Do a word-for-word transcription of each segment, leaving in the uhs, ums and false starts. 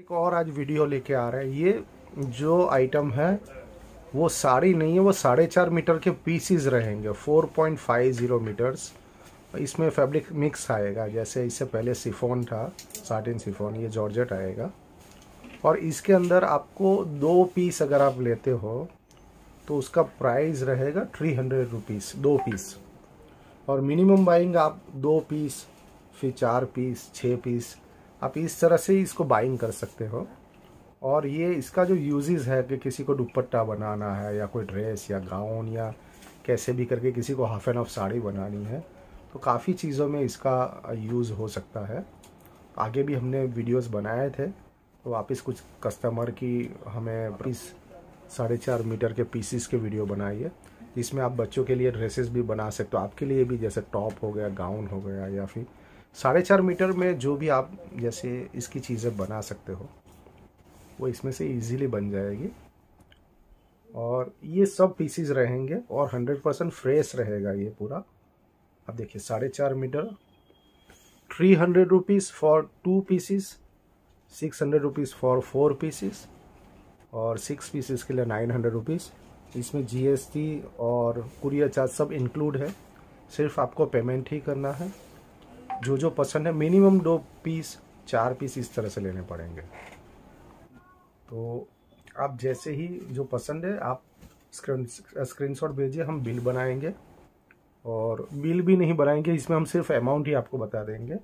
एक और आज वीडियो लेके आ रहे हैं। ये जो आइटम है वो साड़ी नहीं है, वो साढ़े चार मीटर के पीसीज रहेंगे, four point five zero meters. इसमें फैब्रिक मिक्स आएगा, जैसे इससे पहले सिफोन था, साटिन सिफोन, ये जॉर्जेट आएगा। और इसके अंदर आपको दो पीस अगर आप लेते हो तो उसका प्राइस रहेगा थ्री हंड्रेड रुपीज़, दो पीस। और मिनिमम बाइंग आप दो पीस, फिर चार पीस, छः पीस, आप इस तरह से इसको बाइंग कर सकते हो। और ये इसका जो यूजेस है कि किसी को दुपट्टा बनाना है या कोई ड्रेस या गाउन या कैसे भी करके किसी को हाफ एंड हाफ साड़ी बनानी है तो काफ़ी चीज़ों में इसका यूज़ हो सकता है। आगे भी हमने वीडियोस बनाए थे, तो वापस कुछ कस्टमर की हमें पीस साढ़े चार मीटर के पीसीस के वीडियो बनाई है, जिसमें आप बच्चों के लिए ड्रेसेस भी बना सकते हो, आपके लिए भी, जैसे टॉप हो गया, गाउन हो गया, या फिर साढ़े चार मीटर में जो भी आप जैसे इसकी चीज़ें बना सकते हो वो इसमें से इजीली बन जाएगी। और ये सब पीसीज रहेंगे और हंड्रेड परसेंट फ्रेश रहेगा ये पूरा। अब देखिए, साढ़े चार मीटर, three hundred rupees for two pieces, six hundred rupees for four pieces, और सिक्स पीसीस के लिए नाइन हंड्रेड रुपीज़। इसमें जीएसटी और कुरियर चार्ज सब इंक्लूड है, सिर्फ आपको पेमेंट ही करना है। जो जो पसंद है, मिनिमम दो पीस, चार पीस इस तरह से लेने पड़ेंगे। तो आप जैसे ही जो पसंद है आप स्क्रीन स्क्रीनशॉट भेजिए, हम बिल बनाएंगे। और बिल भी नहीं बनाएंगे, इसमें हम सिर्फ अमाउंट ही आपको बता देंगे।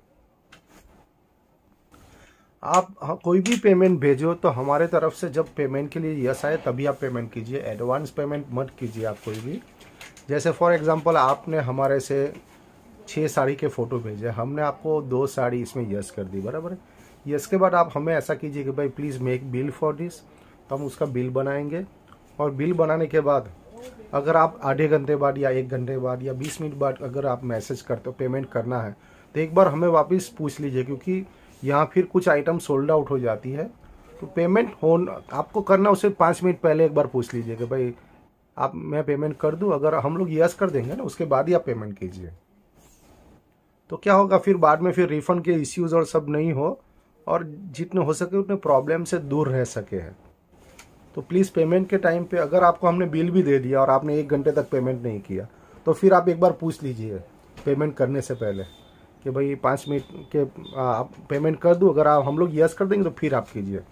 आप कोई भी पेमेंट भेजो तो हमारे तरफ से जब पेमेंट के लिए यस आए तभी आप पेमेंट कीजिए, एडवांस पेमेंट मत कीजिए आप कोई भी। जैसे फॉर एग्जांपल आपने हमारे से छः साड़ी के फ़ोटो भेजे, हमने आपको दो साड़ी इसमें यस कर दी, बराबर है। यस के बाद आप हमें ऐसा कीजिए कि भाई please make bill for this, तो हम उसका बिल बनाएंगे। और बिल बनाने के बाद अगर आप आधे घंटे बाद या एक घंटे बाद या बीस मिनट बाद अगर आप मैसेज करते हो पेमेंट करना है तो एक बार हमें वापस पूछ लीजिए, क्योंकि यहाँ फिर कुछ आइटम सोल्ड आउट हो जाती है। तो पेमेंट हो आपको करना उससे पाँच मिनट पहले एक बार पूछ लीजिए कि भाई आप मैं पेमेंट कर दूँ। अगर हम लोग यस कर देंगे ना, उसके बाद ही आप पेमेंट कीजिए। तो क्या होगा, फिर बाद में फिर रिफंड के इश्यूज और सब नहीं हो, और जितने हो सके उतने प्रॉब्लम से दूर रह सके हैं। तो प्लीज़ पेमेंट के टाइम पे अगर आपको हमने बिल भी दे दिया और आपने एक घंटे तक पेमेंट नहीं किया तो फिर आप एक बार पूछ लीजिए पेमेंट करने से पहले कि भाई पाँच मिनट के आप पेमेंट कर दूँ। अगर आप हम लोग यस कर देंगे तो फिर आप कीजिए।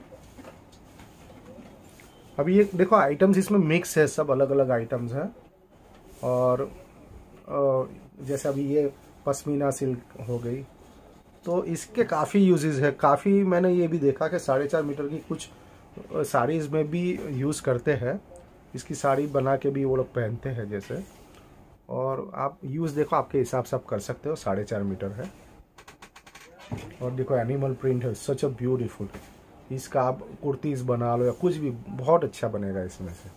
अभी ये देखो, आइटम्स इसमें मिक्स है, सब अलग अलग आइटम्स हैं। और जैसे अभी ये पश्मीना सिल्क हो गई, तो इसके काफ़ी यूजेस है। काफ़ी मैंने ये भी देखा कि साढ़े चार मीटर की कुछ साड़ीज़ में भी यूज़ करते हैं, इसकी साड़ी बना के भी वो लोग पहनते हैं जैसे। और आप यूज़ देखो आपके हिसाब से आप कर सकते हो, साढ़े चार मीटर है। और देखो एनिमल प्रिंट है, सच अ ब्यूटीफुल। इसका आप कुर्तीज़ बना लो या कुछ भी, बहुत अच्छा बनेगा इसमें से।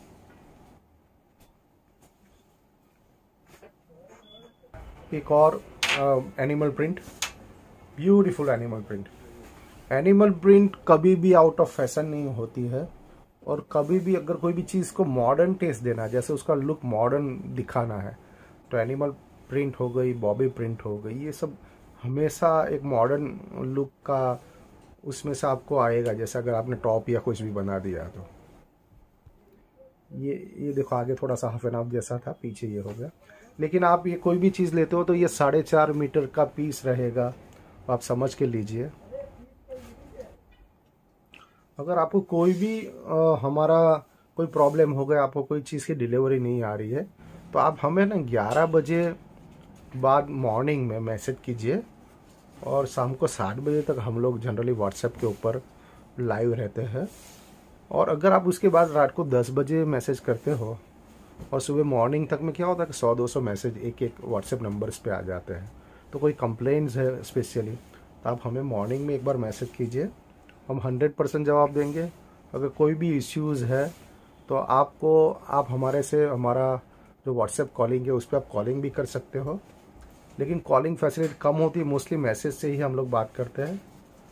एक और animal print, beautiful animal print. Animal print कभी भी आउट ऑफ फैशन नहीं होती है। और कभी भी अगर कोई भी चीज़ को मॉडर्न टेस्ट देना है, जैसे उसका लुक मॉडर्न दिखाना है, तो एनिमल प्रिंट हो गई, बॉबी प्रिंट हो गई, ये सब हमेशा एक मॉडर्न लुक का उसमें से आपको आएगा। जैसे अगर आपने टॉप या कुछ भी बना दिया तो ये ये देखो, आगे थोड़ा सा हाफ एन हाफ जैसा था, पीछे ये हो गया। लेकिन आप ये कोई भी चीज़ लेते हो तो ये साढ़े चार मीटर का पीस रहेगा, आप समझ के लीजिए। अगर आपको कोई भी आ, हमारा कोई प्रॉब्लम हो गया, आपको कोई चीज़ की डिलीवरी नहीं आ रही है, तो आप हमें ना ग्यारह बजे बाद मॉर्निंग में मैसेज कीजिए। और शाम को सात बजे तक हम लोग जनरली व्हाट्सएप के ऊपर लाइव रहते हैं। और अगर आप उसके बाद रात को दस बजे मैसेज करते हो और सुबह मॉर्निंग तक में क्या होता है कि सौ दो सौ मैसेज एक एक व्हाट्सएप नंबर्स पे आ जाते हैं। तो कोई कंप्लेंट्स है स्पेशली, तो आप हमें मॉर्निंग में एक बार मैसेज कीजिए, हम हंड्रेड परसेंट जवाब देंगे। अगर कोई भी इश्यूज़ है तो आपको आप हमारे से हमारा जो व्हाट्सएप कॉलिंग है उस पर आप कॉलिंग भी कर सकते हो, लेकिन कॉलिंग फैसिलिटी कम होती है, मोस्टली मैसेज से ही हम लोग बात करते हैं।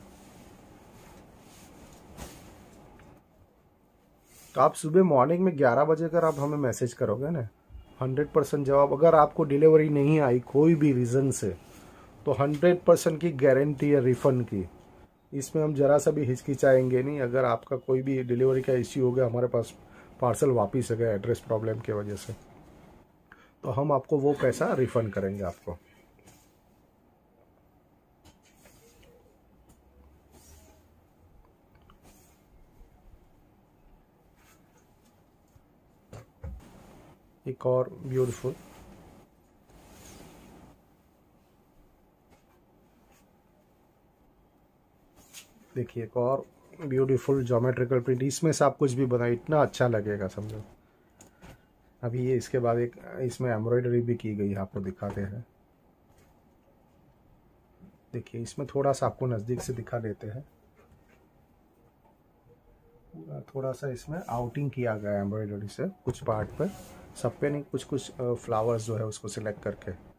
तो आप सुबह मॉर्निंग में ग्यारह बजे अगर आप हमें मैसेज करोगे ना, हंड्रेड परसेंट जवाब। अगर आपको डिलीवरी नहीं आई कोई भी रीज़न से, तो हंड्रेड परसेंट की गारंटी है रिफ़ंड की। इसमें हम ज़रा सा भी हिचकिचाएंगे नहीं। अगर आपका कोई भी डिलीवरी का इश्यू हो गया, हमारे पास पार्सल वापस आ गया एड्रेस प्रॉब्लम की वजह से, तो हम आपको वो पैसा रिफ़ंड करेंगे आपको। एक और ब्यूटीफुल, देखिए एक और ब्यूटीफुल ज्योमेट्रिकल प्रिंट। इसमें से आप कुछ भी बनाए, इतना अच्छा लगेगा समझो। अभी ये इसके बाद एक इसमें एम्ब्रॉयडरी भी की गई है, आपको दिखाते हैं। देखिए इसमें थोड़ा सा आपको नज़दीक से दिखा देते हैं। थोड़ा सा इसमें आउटिंग किया गया है एम्ब्रॉयडरी से कुछ पार्ट पे, सब पे नहीं, कुछ कुछ फ्लावर्स जो है उसको सिलेक्ट करके।